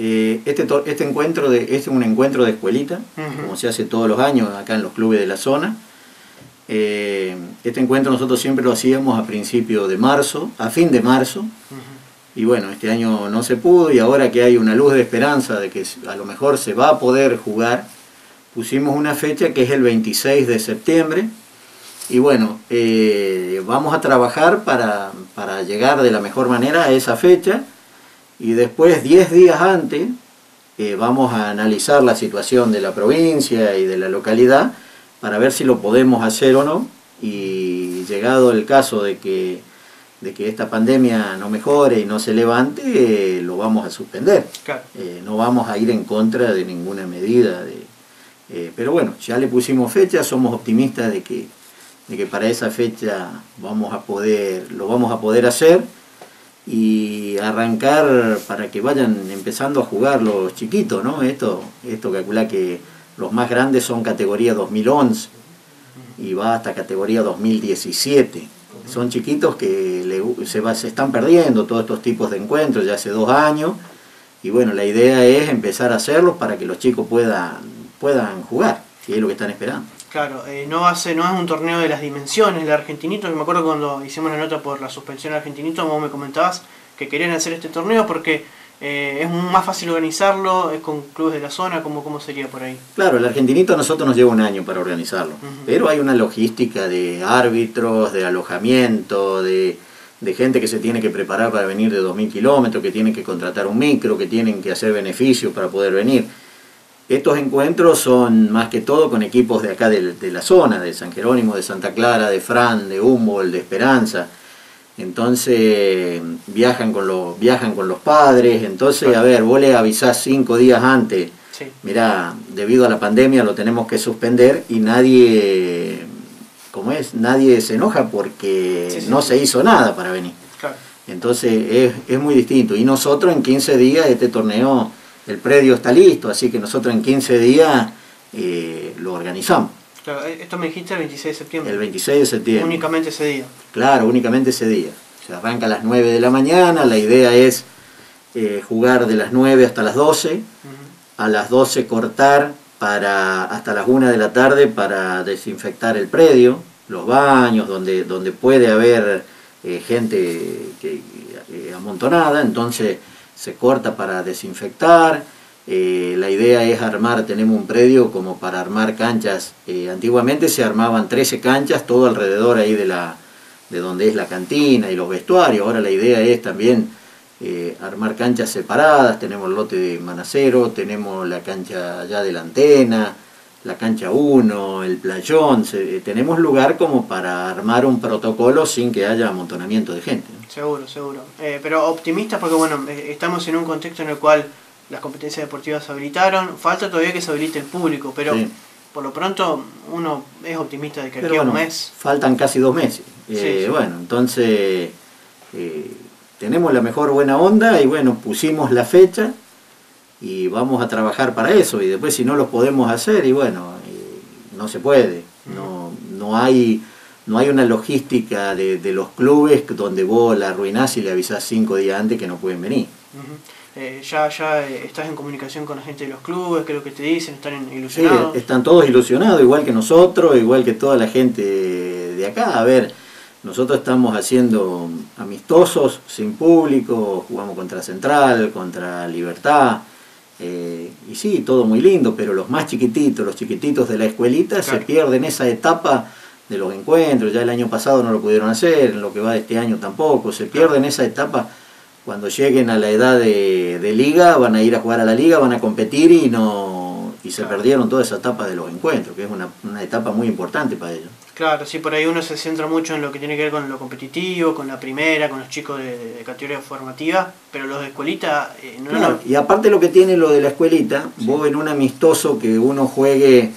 Este encuentro este es un encuentro de escuelita, como se hace todos los años acá en los clubes de la zona. Este encuentro nosotros siempre lo hacíamos a principio de marzo, a fin de marzo. Y bueno, este año no se pudo, y ahora que hay una luz de esperanza de que a lo mejor se va a poder jugar, pusimos una fecha que es el 26 de septiembre. Y bueno, vamos a trabajar para llegar de la mejor manera a esa fecha, y después 10 días antes vamos a analizar la situación de la provincia y de la localidad para ver si lo podemos hacer o no, y llegado el caso de que esta pandemia no mejore y no se levante, lo vamos a suspender. Claro. No vamos a ir en contra de ninguna medida. Pero bueno, ya le pusimos fecha, somos optimistas de que para esa fecha lo vamos a poder hacer y arrancar para que vayan empezando a jugar los chiquitos, ¿no? Esto calcula que los más grandes son categoría 2011 y va hasta categoría 2017. Son chiquitos que se están perdiendo todos estos tipos de encuentros ya hace 2 años, y bueno, la idea es empezar a hacerlos para que los chicos puedan jugar, que es lo que están esperando. Claro, no es un torneo de las dimensiones del Argentinito. Me acuerdo cuando hicimos la nota por la suspensión del Argentinito, vos me comentabas que querían hacer este torneo porque es más fácil organizarlo, es con clubes de la zona. ¿Cómo sería por ahí? Claro, el Argentinito a nosotros nos lleva 1 año para organizarlo, pero hay una logística de árbitros, de alojamiento, de gente que se tiene que preparar para venir de 2000 kilómetros, que tienen que contratar un micro, que tienen que hacer beneficios para poder venir. Estos encuentros son más que todo con equipos de acá de la zona, de San Jerónimo, de Santa Clara, de Fran, de Humboldt, de Esperanza. Entonces viajan con los padres. Entonces, a ver, vos le avisás 5 días antes, sí. Mirá, debido a la pandemia lo tenemos que suspender, y nadie se enoja porque no se hizo nada para venir. Claro. Entonces es muy distinto. Y nosotros en 15 días este torneo, el predio está listo, así que nosotros en 15 días lo organizamos. Claro, esto me dijiste el 26 de septiembre. El 26 de septiembre. Únicamente ese día. Claro, únicamente ese día. Se arranca a las 9 de la mañana, la idea es jugar de las 9 hasta las 12, a las 12 cortar hasta las 1 de la tarde para desinfectar el predio, los baños, donde puede haber gente amontonada, entonces se corta para desinfectar. La idea es tenemos un predio como para armar canchas. Antiguamente se armaban 13 canchas todo alrededor ahí de donde es la cantina y los vestuarios. Ahora la idea es también armar canchas separadas. Tenemos el lote de Manacero, tenemos la cancha allá de la Antena, la cancha 1, el playón. Tenemos lugar como para armar un protocolo sin que haya amontonamiento de gente, ¿no? Seguro. Pero optimistas porque bueno, estamos en un contexto en el cual las competencias deportivas se habilitaron, falta todavía que se habilite el público, pero sí. Por lo pronto uno es optimista de que aquí a un mes... Faltan casi 2 meses. Sí. Bueno, entonces tenemos la mejor buena onda y bueno, pusimos la fecha y vamos a trabajar para eso, y después si no lo podemos hacer, y bueno, no se puede, no hay una logística de los clubes donde vos la arruinás y le avisás 5 días antes que no pueden venir. Ya estás en comunicación con la gente de los clubes, ¿qué es lo que te dicen? ¿Están ilusionados? Sí, están todos ilusionados, igual que nosotros, igual que toda la gente de acá. A ver, nosotros estamos haciendo amistosos, sin público, jugamos contra Central, contra Libertad, y sí, todo muy lindo, pero los más chiquititos, los chiquititos de la escuelita, claro, se pierden esa etapa de los encuentros. Ya el año pasado no lo pudieron hacer, en lo que va de este año tampoco, se pierden esa etapa. Cuando lleguen a la edad de liga, van a ir a jugar a la liga, van a competir y se perdieron toda esa etapa de los encuentros, que es una etapa muy importante para ellos. Claro, sí, por ahí uno se centra mucho en lo que tiene que ver con lo competitivo, con la primera, con los chicos de categoría formativa, pero los de escuelita... Claro, y aparte lo que tiene lo de la escuelita, sí, vos en un amistoso que uno juegue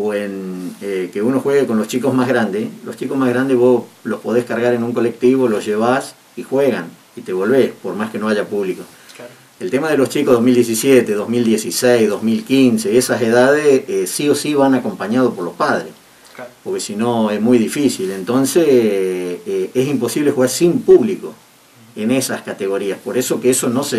que uno juegue con los chicos más grandes vos los podés cargar en un colectivo, los llevás y juegan y te volvés, por más que no haya público. Claro. El tema de los chicos 2017, 2016, 2015, esas edades sí o sí van acompañados por los padres, claro, porque si no es muy difícil. Entonces es imposible jugar sin público en esas categorías, por eso que eso no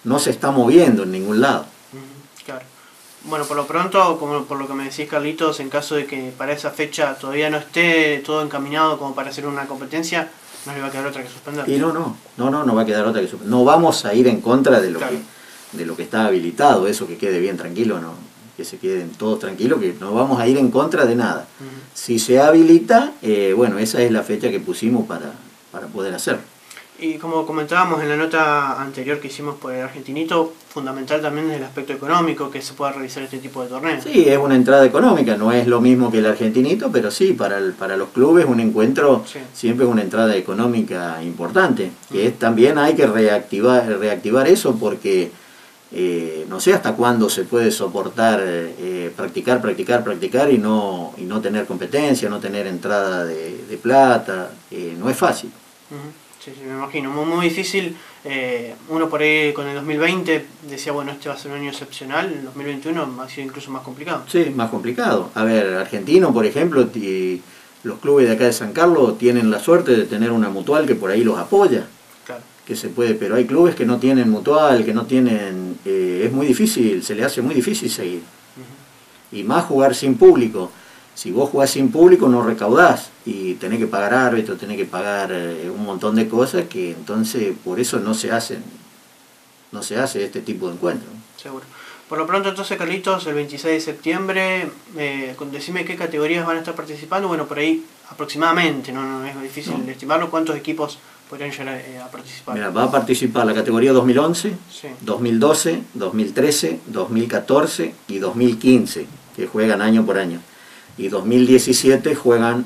no se está moviendo en ningún lado. Claro. Bueno, por lo pronto, como por lo que me decís, Carlitos, en caso de que para esa fecha todavía no esté todo encaminado como para hacer una competencia, no le va a quedar otra que suspender. Y no va a quedar otra que suspender. No vamos a ir en contra de lo, claro, de lo que está habilitado, eso, que quede bien tranquilo, no, que se queden todos tranquilos, que no vamos a ir en contra de nada. Si se habilita, bueno, esa es la fecha que pusimos para poder hacerlo. Y como comentábamos en la nota anterior que hicimos por el Argentinito, fundamental también es el aspecto económico, que se pueda realizar este tipo de torneos. Sí, es una entrada económica, no es lo mismo que el Argentinito, pero sí, para los clubes un encuentro, sí, siempre es una entrada económica importante. Que también hay que reactivar eso, porque no sé hasta cuándo se puede soportar practicar y no tener competencia, no tener entrada de plata, no es fácil. Sí, me imagino, muy difícil. Uno por ahí con el 2020 decía, bueno, este va a ser un año excepcional, el 2021 ha sido incluso más complicado. Sí, más complicado. A ver, Argentino, por ejemplo, los clubes de acá de San Carlos tienen la suerte de tener una mutual que por ahí los apoya. Claro. Que se puede, pero hay clubes que no tienen mutual, que no tienen, es muy difícil, se le hace muy difícil seguir. Y más jugar sin público. Si vos jugás sin público no recaudás y tenés que pagar árbitros, tenés que pagar un montón de cosas, que entonces por eso no se hace este tipo de encuentros. Seguro. Por lo pronto entonces, Carlitos, el 26 de septiembre, decime qué categorías van a estar participando. Bueno, por ahí aproximadamente, no es difícil estimarlo, ¿cuántos equipos podrían llegar a participar? Mira, va a participar la categoría 2011, sí, 2012, 2013, 2014 y 2015, que juegan año por año. Y 2016 y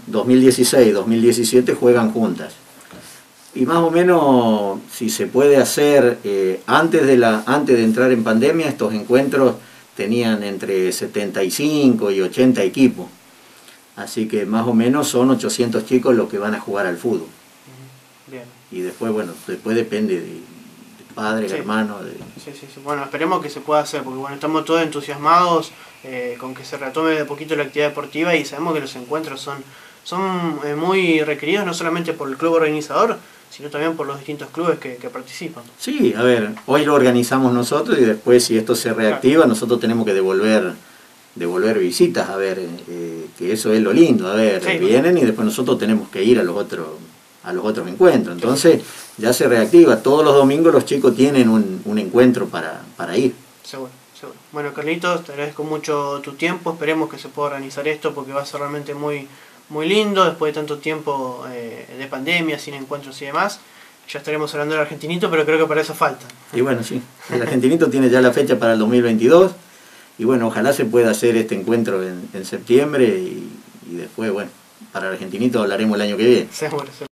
2017 juegan juntas. Y más o menos, si se puede hacer, antes de entrar en pandemia, estos encuentros tenían entre 75 y 80 equipos. Así que más o menos son 800 chicos los que van a jugar al fútbol. Bien. Y después, bueno, después depende de padres, sí, hermanos. Sí. Bueno, esperemos que se pueda hacer, porque bueno, estamos todos entusiasmados con que se retome de poquito la actividad deportiva, y sabemos que los encuentros son muy requeridos, no solamente por el club organizador, sino también por los distintos clubes que participan. Sí, a ver, hoy lo organizamos nosotros y después, si esto se reactiva, claro, nosotros tenemos que devolver visitas, a ver, que eso es lo lindo, a ver, sí, vienen y después nosotros tenemos que ir a los otros encuentros. Entonces ya se reactiva, todos los domingos los chicos tienen un encuentro para ir. Seguro. Bueno, Carlitos, te agradezco mucho tu tiempo, esperemos que se pueda organizar esto porque va a ser realmente muy lindo después de tanto tiempo de pandemia, sin encuentros y demás. Ya estaremos hablando del Argentinito, pero creo que para eso falta. Y bueno, sí, el Argentinito tiene ya la fecha para el 2022 y bueno, ojalá se pueda hacer este encuentro en septiembre y después, bueno, para el Argentinito hablaremos el año que viene. Seguro.